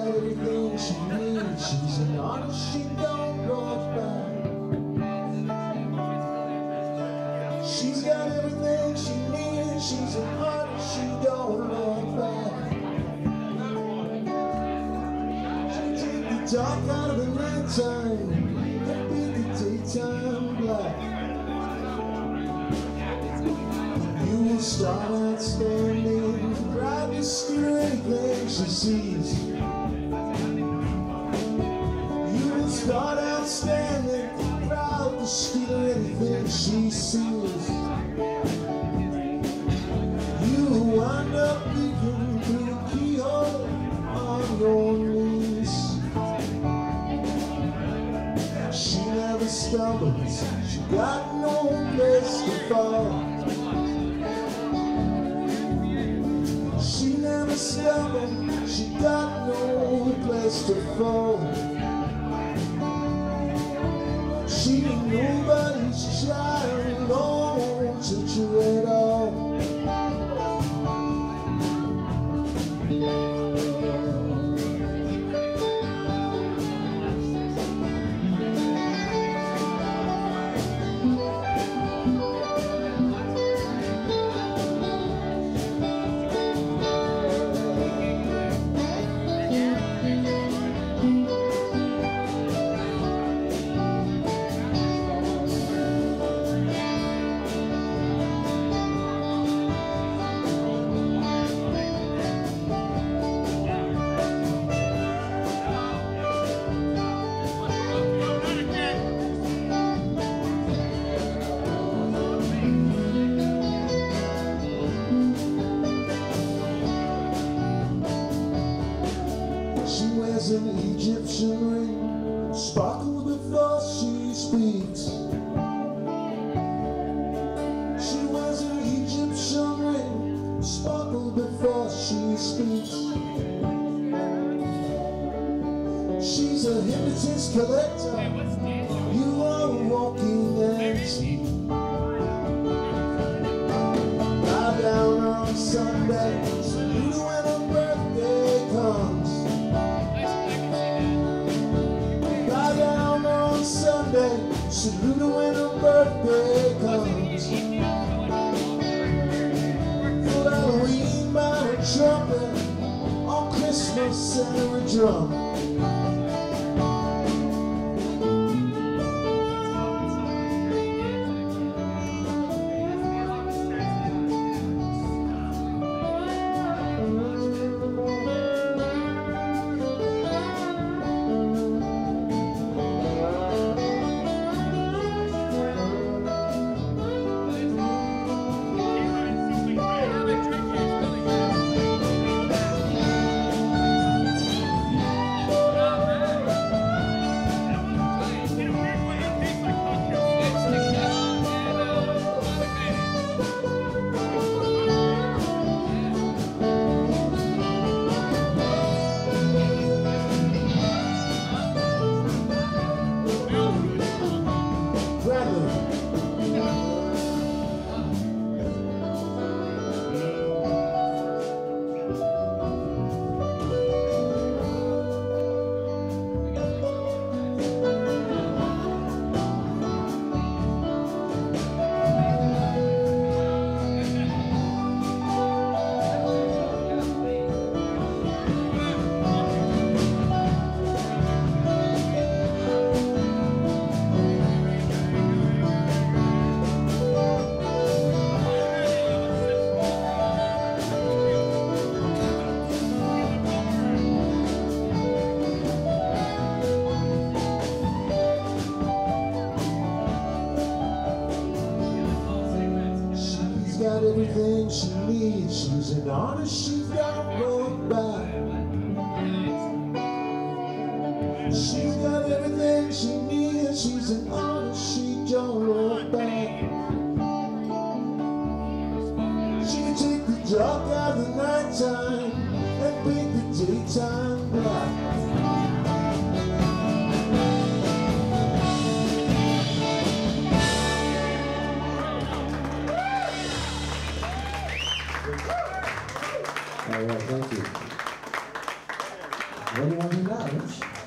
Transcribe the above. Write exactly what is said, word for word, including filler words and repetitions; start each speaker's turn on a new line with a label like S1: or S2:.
S1: got everything she needs. She's an artist, she don't look back. She's got everything she needs. She's an artist, she don't look back. She take the dark out of the nighttime and beat the daytime black. You will start out standing, proud to steal anything she sees. You will start out standing, proud to steal anything she sees. You will wind up peeking through the keyhole on your knees. She never stumbles, she got no place to fall. She never stumbled, she got no place to fall. She ain't nobody's child, no teacher at all. She wears an Egyptian ring, sparkle before she speaks. She wears an Egyptian ring, sparkle before she speaks. She's a hypnotist collector, you are a walking antique. Lie down on Sunday, salute her when her birthday comes. Sunday, salute her when her birthday comes. For Halloween, by a trumpet, on Christmas, center a drum. Got everything she needs. She's an artist, she don't look back. She's got everything she needs. She's an artist, she don't look back. She can take the dark out of the nighttime and paint the daytime black.